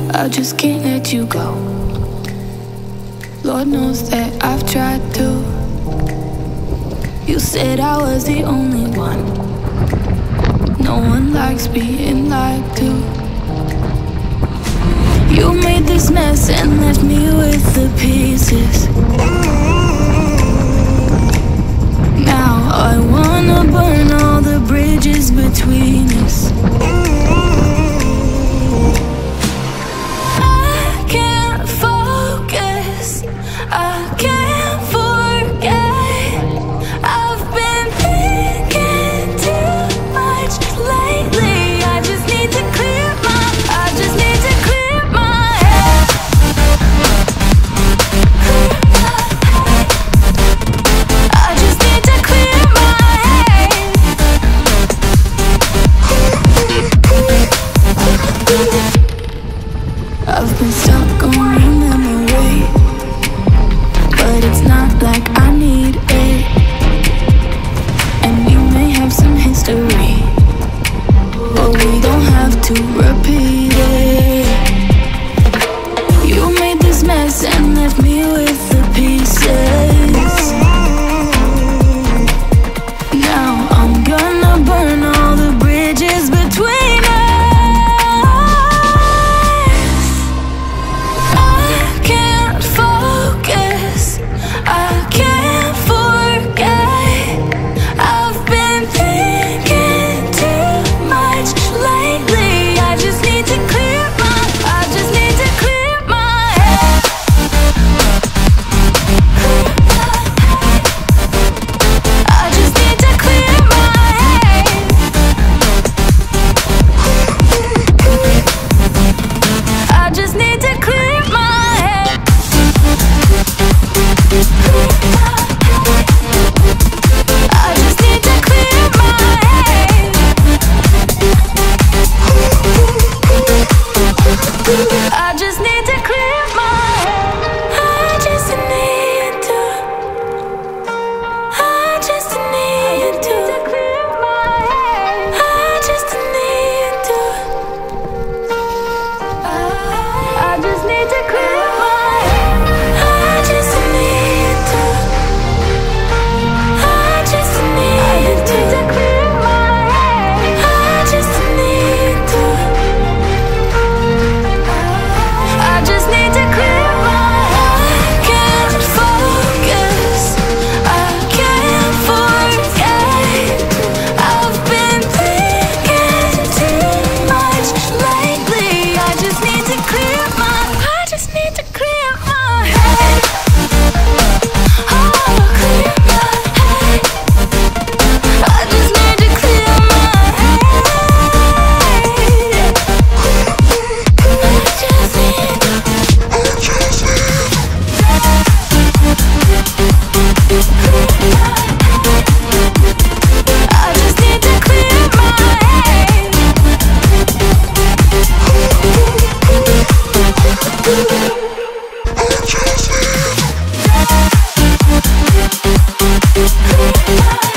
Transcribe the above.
I just can't let you go. Lord knows that I've tried to. You said I was the only one. No one likes being lied to. You made this mess and left me with the pieces. Now I wanna burn all the bridges between us. I can't focus, I can't forget. I've been thinking too much lately. I just need to clear my, I just need to clear my head. I just need to clear my head. I've been stuck on your memory, but it's not like I need it. And we may have some history, but we don't have to repeat it. You made this mess and left me with the pieces. Now I'm gonna burn all the bridges between us. I can't focus, I can't forget. I've been thinking too much lately. I just need to clear my, I just need to clear my head. I just need to clear my head. I just need to clear my head. I just need to clear my head. I just need to clear my head. I just need to. I just need to clear my head. I just need to. I just need to clear my head. I just need to. I just need to clear my head. I just need to. I just need to clear my head. I can't focus, I can't forget. I've been thinking too much lately. I just need to clear my, I just need to clear my head. Oh, clear my head. I just need to clear my head. I just need to clear my head. I just need